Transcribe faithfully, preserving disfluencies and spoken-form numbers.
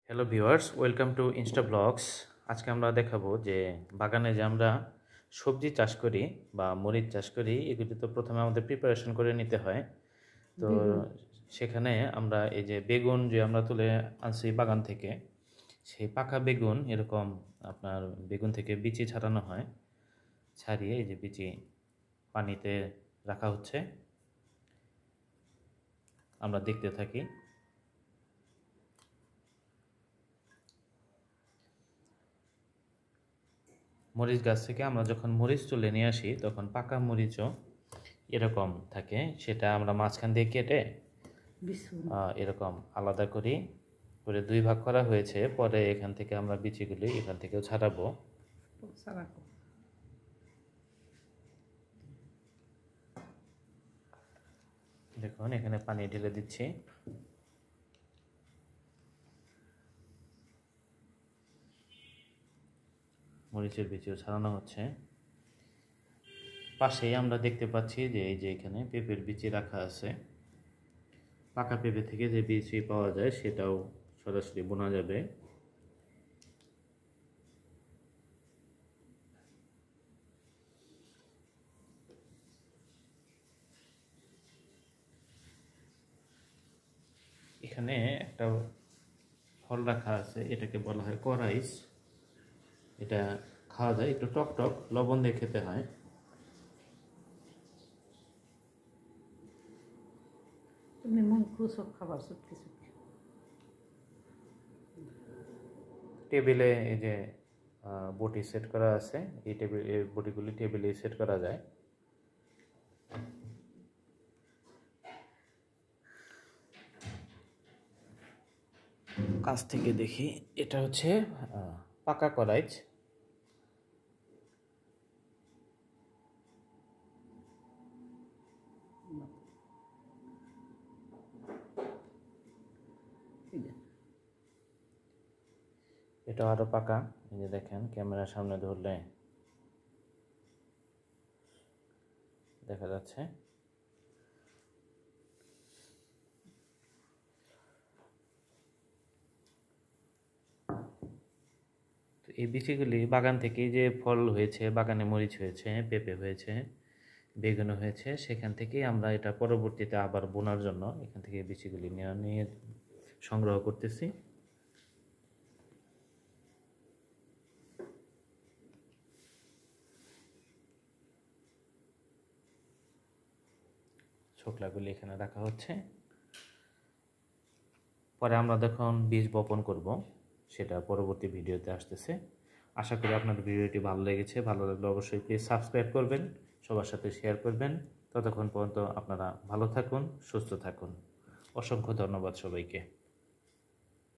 Hello viewers, welcome to Insta blogs. আজকে আমরা দেখাবো যে বাগানে যে আমরা সবজি চাষ করি বা মরিচ চাষ করি, এগুলি তো প্রথমে আমাদের প্রিপারেশন করে নিতে হয়। তো সেখানে আমরা এই যে বেগুন যে আমরা তুলে আনছি বাগান থেকে, সেই পাকা বেগুন এরকম আপনার বেগুন থেকে বিচি ছাড়ানো হয়। ছাড়িয়ে এই যে বিচি পানিতে রাখা হচ্ছে, আমরা দেখতে থাকি। মরিচ গাছ থেকে আমরা যখন মরিচ তুলে নিয়ে আসি তখন পাকা মরিচও এরকম থাকে, সেটা আমরা মাঝখান দিয়ে কেটে এরকম আলাদা করি করে দুই ভাগ করা হয়েছে। পরে এখান থেকে আমরা বিচিগুলি এখান থেকেও ছাড়াবো। দেখুন এখানে পানি ঢেলে দিচ্ছি। মরিচের বিচিও ছাড়ানো হচ্ছে। পাশেই আমরা দেখতে পাচ্ছি যে এই যে এখানে পেঁপের বিচি রাখা আছে। পাকা পেঁপে থেকে যে বিচি পাওয়া যায় সেটাও সরাসরি বোনা যাবে। এখানে একটা ফল রাখা আছে, এটাকে বলা হয় করাইস। এটা খাওয়া যায়, একটু টক টক লবণ দিয়ে খেতে হয়। তুমি মন খুশো খাবার সত্যি সত্যি। টেবিলে এই যে বটি সেট করা আছে, এই টেবিল এই বটিগুলি টেবিলে সেট করা যায়। কাছ থেকে দেখি, এটা হচ্ছে পাকা করাইচ। এটা আরো পাকা, এই যে দেখেন ক্যামেরার সামনে ধরলে দেখা যাচ্ছে। তো এই বিচিগুলি বাগান থেকে যে ফল হয়েছে, বাগানে মরিচ হয়েছে, পেঁপে হয়েছে, বেগুন হয়েছে, সেখান থেকেই আমরা এটা পরবর্তীতে আবার বোনার জন্য এখান থেকে বিচিগুলি নিয়ে নিয়ে সংগ্রহ করতেছি। ছোকলাগুলি এখানে রাখা হচ্ছে। পরে আমরা যখন বীজ বপন করব সেটা পরবর্তী ভিডিওতে আসতেছে। আশা করি আপনাদের ভিডিওটি ভালো লেগেছে। ভালো লাগলে অবশ্যই প্লিজ সাবস্ক্রাইব করবেন, সবার সাথে শেয়ার করবেন। ততক্ষণ পর্যন্ত আপনারা ভালো থাকুন, সুস্থ থাকুন। অসংখ্য ধন্যবাদ সবাইকে।